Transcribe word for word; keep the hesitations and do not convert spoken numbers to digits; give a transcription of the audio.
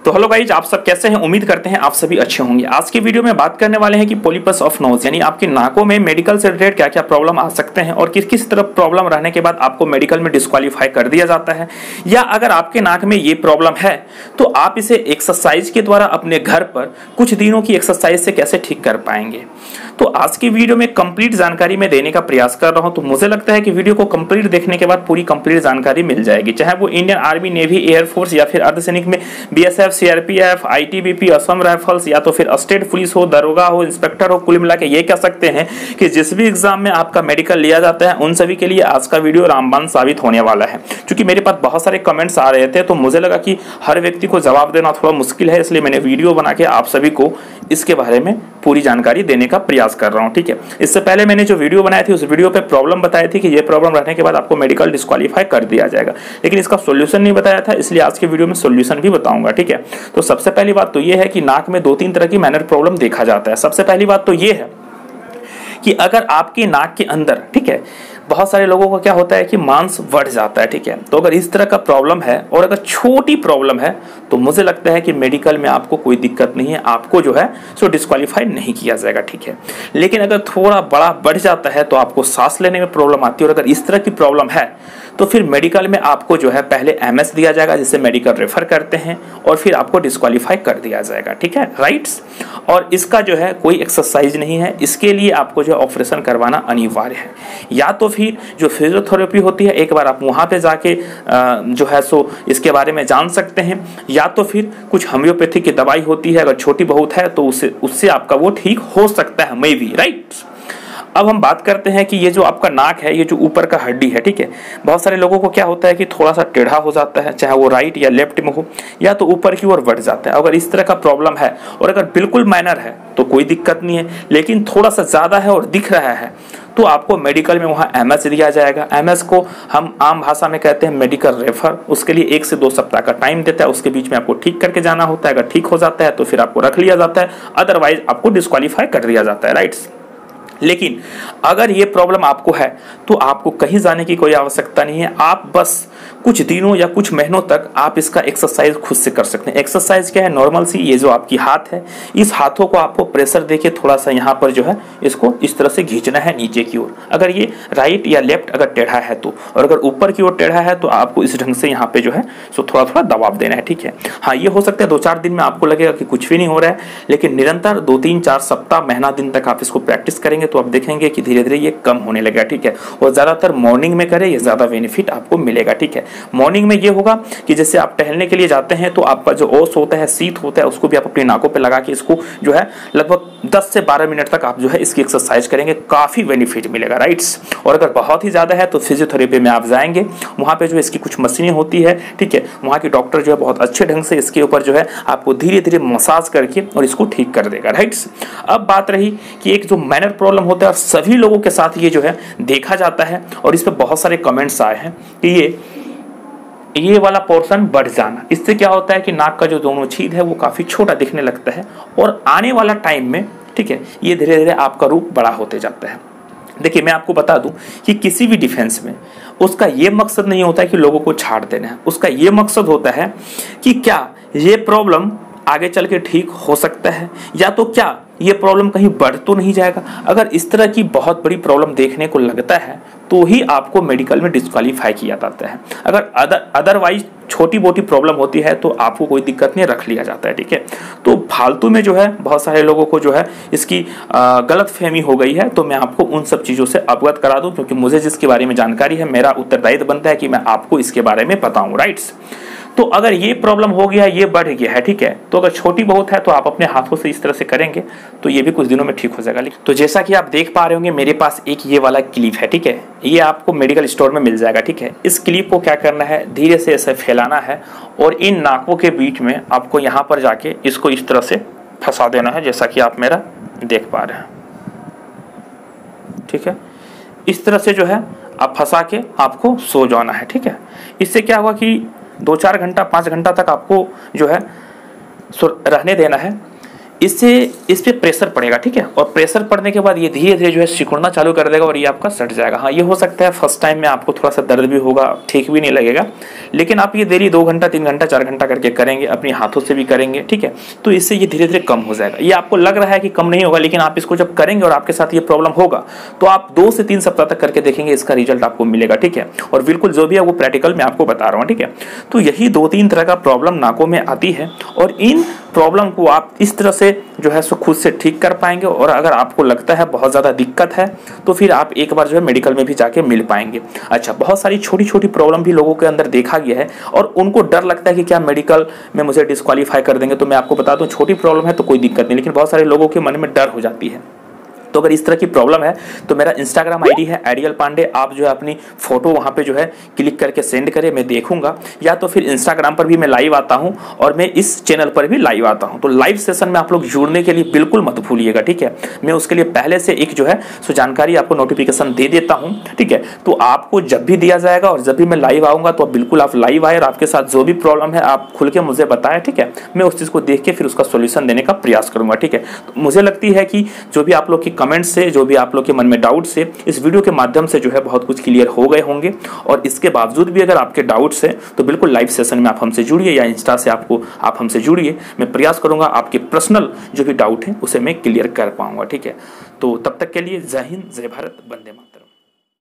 तो hello guys, आप सब कैसे हैं? उम्मीद करते हैं आप सभी अच्छे होंगे। आज की वीडियो में बात करने वाले हैं कि पॉलिपस ऑफ नोज यानी आपकी नाकों में मेडिकल से रिलेटेड क्या क्या प्रॉब्लम आ सकते हैं और किस किस तरह प्रॉब्लम रहने के बाद आपको मेडिकल में डिस्क्वालीफाई कर दिया जाता है, या अगर आपके नाक में ये प्रॉब्लम है तो आप इसे एक्सरसाइज के द्वारा अपने घर पर कुछ दिनों की एक्सरसाइज से कैसे ठीक कर पाएंगे। तो आज की वीडियो में कंप्लीट जानकारी मैं देने का प्रयास कर रहा हूं, तो मुझे लगता है कि वीडियो को कंप्लीट देखने के बाद पूरी कंप्लीट जानकारी मिल जाएगी, चाहे वो इंडियन आर्मी, नेवी, एयरफोर्स या फिर अर्धसैनिक में BSF, CRPF, ITBP, Assam rifles या तो फिर स्टेट पुलिस हो, दरोगा हो, इंस्पेक्टर हो। कुल मिला के ये कह सकते हैं कि जिस भी एग्जाम में आपका मेडिकल लिया जाता है उन सभी के लिए आज का वीडियो रामबाण साबित होने वाला है। क्योंकि मेरे पास बहुत सारे कमेंट्स आ रहे थे तो मुझे लगा कि हर व्यक्ति को जवाब देना थोड़ा मुश्किल है, इसलिए मैंने वीडियो बना के आप सभी को इसके बारे में पूरी जानकारी देने का प्रयास कर रहा हूं। ठीक है, इससे पहले मैंने जो वीडियो बनाई थी उस वीडियो पे प्रॉब्लम बताई थी कि ये प्रॉब्लम रहने के बाद आपको मेडिकल डिस्क्वालीफाई कर दिया जाएगा, लेकिन इसका सॉल्यूशन नहीं बताया था, इसलिए आज के वीडियो में सॉल्यूशन भी बताऊंगा। ठीक है, तो सबसे पहली बात तो ये है कि नाक में दो तीन तरह की मैनर प्रॉब्लम देखा जाता है। सबसे पहली बात तो ये है कि अगर आपके नाक के अंदर, ठीक है, बहुत सारे लोगों को क्या होता है कि मांस बढ़ जाता है। ठीक है, तो अगर इस तरह का प्रॉब्लम है और अगर छोटी प्रॉब्लम है तो मुझे लगता है कि मेडिकल में आपको कोई दिक्कत नहीं है, आपको जो है सो डिस्क्वालीफाई नहीं किया जाएगा। ठीक है, लेकिन अगर थोड़ा बड़ा बढ़ जाता है तो आपको सांस लेने में प्रॉब्लम आती है, और अगर इस तरह की प्रॉब्लम है तो फिर मेडिकल में आपको जो है पहले एमएस दिया जाएगा, जिसे मेडिकल रेफर करते हैं, और फिर आपको डिस्क्वालीफाई कर दिया जाएगा। ठीक है, राइट्स। और इसका जो है कोई एक्सरसाइज नहीं है, इसके लिए आपको जो है ऑपरेशन करवाना अनिवार्य है। या तो फिर जो फिजियोथेरेपी होती है एक बार आप वहाँ पे जाके जो है सो इसके बारे में जान सकते हैं, या तो फिर कुछ होम्योपैथी की दवाई होती है, अगर छोटी बहुत है तो उससे उससे आपका वो ठीक हो सकता है, मे बी, राइट। अब हम बात करते हैं कि ये जो आपका नाक है, ये जो ऊपर का हड्डी है, ठीक है, बहुत सारे लोगों को क्या होता है कि थोड़ा सा टेढ़ा हो जाता है, चाहे वो राइट या लेफ्ट में हो, या तो ऊपर की ओर बढ़ जाता है। अगर इस तरह का प्रॉब्लम है और अगर बिल्कुल माइनर है तो कोई दिक्कत नहीं है, लेकिन थोड़ा सा ज़्यादा है और दिख रहा है तो आपको मेडिकल में वहाँ एमएस दिया जाएगा। एमएस को हम आम भाषा में कहते हैं मेडिकल रेफर। उसके लिए एक से दो सप्ताह का टाइम देता है, उसके बीच में आपको ठीक करके जाना होता है। अगर ठीक हो जाता है तो फिर आपको रख लिया जाता है, अदरवाइज आपको डिस्क्वालीफाई कर दिया जाता है, राइट्स। लेकिन अगर ये प्रॉब्लम आपको है तो आपको कहीं जाने की कोई आवश्यकता नहीं है, आप बस कुछ दिनों या कुछ महीनों तक आप इसका एक्सरसाइज खुद से कर सकते हैं। एक्सरसाइज क्या है? नॉर्मल सी, ये जो आपकी हाथ है, इस हाथों को आपको प्रेशर देके थोड़ा सा यहाँ पर जो है इसको इस तरह से खींचना है नीचे की ओर, अगर ये राइट या लेफ्ट अगर टेढ़ा है तो, और अगर ऊपर की ओर टेढ़ा है तो आपको इस ढंग से यहाँ पे जो है सो थोड़ा थोड़ा दबाव देना है। ठीक है, हाँ, ये हो सकता है दो चार दिन में आपको लगेगा कि कुछ भी नहीं हो रहा है, लेकिन निरंतर दो तीन चार सप्ताह, महीना दिन तक आप इसको प्रैक्टिस करेंगे तो आप देखेंगे कि धीरे धीरे ये कम होने लगेगा। ठीक है, और ज़्यादातर मॉर्निंग में करें, ये ज़्यादा बेनिफिट आपको मिलेगा। ठीक है, मॉर्निंग में ये होगा कि जैसे आप टहलने के लिए जाते हैं तो आपका जो ओस होता है, शीत होता है, उसको भी आप अपनी नाकों पे लगा के इसको जो है लगभग दस से बारह मिनट तक आप जो है इसकी एक्सरसाइज करेंगे, काफ़ी बेनिफिट मिलेगा, राइट्स। और अगर बहुत ही ज़्यादा है तो फिजियोथेरेपी में आप जाएंगे, वहाँ पे जो इसकी कुछ मशीनें होती है, ठीक है, वहाँ की डॉक्टर जो है बहुत अच्छे ढंग से इसके ऊपर जो है आपको धीरे धीरे मसाज करके और इसको ठीक कर देगा, राइट्स। अब बात रही कि एक जो माइनर प्रॉब्लम होता है और सभी लोगों के साथ ये जो है देखा जाता है, और इस पर बहुत सारे कमेंट्स आए हैं कि ये ये वाला पोर्शन बढ़ जाना, इससे क्या होता है कि नाक का जो दोनों छेद है वो काफ़ी छोटा दिखने लगता है, और आने वाला टाइम में, ठीक है, ये धीरे धीरे आपका रूप बड़ा होते जाता है। देखिए, मैं आपको बता दूं कि किसी भी डिफेंस में उसका ये मकसद नहीं होता है कि लोगों को छाड़ देना है, उसका ये मकसद होता है कि क्या ये प्रॉब्लम आगे चल के ठीक हो सकता है, या तो क्या ये प्रॉब्लम कहीं बढ़ तो नहीं जाएगा। अगर इस तरह की बहुत बड़ी प्रॉब्लम देखने को लगता है तो ही आपको मेडिकल में डिस्क्वालीफाई किया जाता है। अगर अदर अदरवाइज छोटी मोटी प्रॉब्लम होती है तो आपको कोई दिक्कत नहीं, रख लिया जाता है। ठीक है, तो फालतू में जो है बहुत सारे लोगों को जो है इसकी गलत फहमी हो गई है, तो मैं आपको उन सब चीज़ों से अवगत करा दूं, क्योंकि मुझे जिसके बारे में जानकारी है मेरा उत्तरदायित्व बनता है कि मैं आपको इसके बारे में बताऊं, राइट्स। तो अगर ये प्रॉब्लम हो गया, ये बढ़ गया है, ठीक है, तो अगर छोटी बहुत है तो आप अपने हाथों से इस तरह से करेंगे तो ये भी कुछ दिनों में ठीक हो जाएगा। तो जैसा कि आप देख पा रहे होंगे मेरे पास एक ये वाला क्लिप है, ठीक है, ये आपको मेडिकल स्टोर में मिल जाएगा। ठीक है, इस क्लिप को क्या करना है, धीरे से ऐसे फैलाना है और इन नाकों के बीच में आपको यहाँ पर जाके इसको इस तरह से फंसा देना है, जैसा कि आप मेरा देख पा रहे हैं। ठीक है, इस तरह से जो है आप फंसा के आपको सो जाना है। ठीक है, इससे क्या होगा कि दो चार घंटा पाँच घंटा तक आपको जो है रहने देना है। इससे इस पे प्रेशर पड़ेगा, ठीक है, और प्रेशर पड़ने के बाद ये धीरे धीरे जो है सिकुड़ना चालू कर देगा और ये आपका सट जाएगा। हाँ, ये हो सकता है फर्स्ट टाइम में आपको थोड़ा सा दर्द भी होगा, ठीक भी नहीं लगेगा, लेकिन आप ये डेली दो घंटा तीन घंटा चार घंटा करके करेंगे, अपने हाथों से भी करेंगे, ठीक है, तो इससे ये धीरे धीरे कम हो जाएगा। ये आपको लग रहा है कि कम नहीं होगा, लेकिन आप इसको जब करेंगे और आपके साथ ये प्रॉब्लम होगा तो आप दो से तीन सप्ताह तक करके देखेंगे, इसका रिजल्ट आपको मिलेगा, ठीक है। और बिल्कुल जो भी है वो प्रैक्टिकल मैं आपको बता रहा हूँ, ठीक है। तो यही दो तीन तरह का प्रॉब्लम नाकों में आती है और इन प्रॉब्लम को आप इस तरह से जो है सो खुद से ठीक कर पाएंगे। और अगर आपको लगता है बहुत ज़्यादा दिक्कत है तो फिर आप एक बार जो है मेडिकल में भी जाके मिल पाएंगे। अच्छा, बहुत सारी छोटी छोटी प्रॉब्लम भी लोगों के अंदर देखा गया है और उनको डर लगता है कि क्या मेडिकल में मुझे डिस्क्वालीफाई कर देंगे। तो मैं आपको बता दूं, छोटी प्रॉब्लम है तो कोई दिक्कत नहीं, लेकिन बहुत सारे लोगों के मन में डर हो जाती है। तो अगर इस तरह की प्रॉब्लम है तो मेरा इंस्टाग्राम आईडी है आइडियल पांडे, आप जो है अपनी फोटो वहां पे जो है क्लिक करके सेंड करें, मैं देखूंगा। या तो फिर इंस्टाग्राम पर भी मैं लाइव आता हूं और मैं इस चैनल पर भी लाइव आता हूं। तो लाइव सेशन में आप लोग जुड़ने के लिए बिल्कुल मत भूलिएगा, ठीक है। मैं उसके लिए पहले से एक जो है सो जानकारी आपको नोटिफिकेशन दे देता हूँ, ठीक है। तो आपको जब भी दिया जाएगा और जब भी मैं लाइव आऊँगा तो बिल्कुल आप लाइव आए और आपके साथ जो भी प्रॉब्लम है आप खुल के मुझे बताएं, ठीक है। मैं उस चीज़ को देख के फिर उसका सोल्यूशन देने का प्रयास करूंगा, ठीक है। तो मुझे लगती है कि जो भी आप लोग की कमेंट से, जो भी आप लोग के मन में डाउट से इस वीडियो के माध्यम से जो है बहुत कुछ क्लियर हो गए होंगे। और इसके बावजूद भी अगर आपके डाउट्स हैं तो बिल्कुल लाइव सेशन में आप हमसे जुड़िए या इंस्टा से आपको आप हमसे जुड़िए। मैं प्रयास करूंगा आपके पर्सनल जो भी डाउट है उसे मैं क्लियर कर पाऊंगा, ठीक है। तो तब तक के लिए जय हिंद, जय भारत, वंदे मातरम।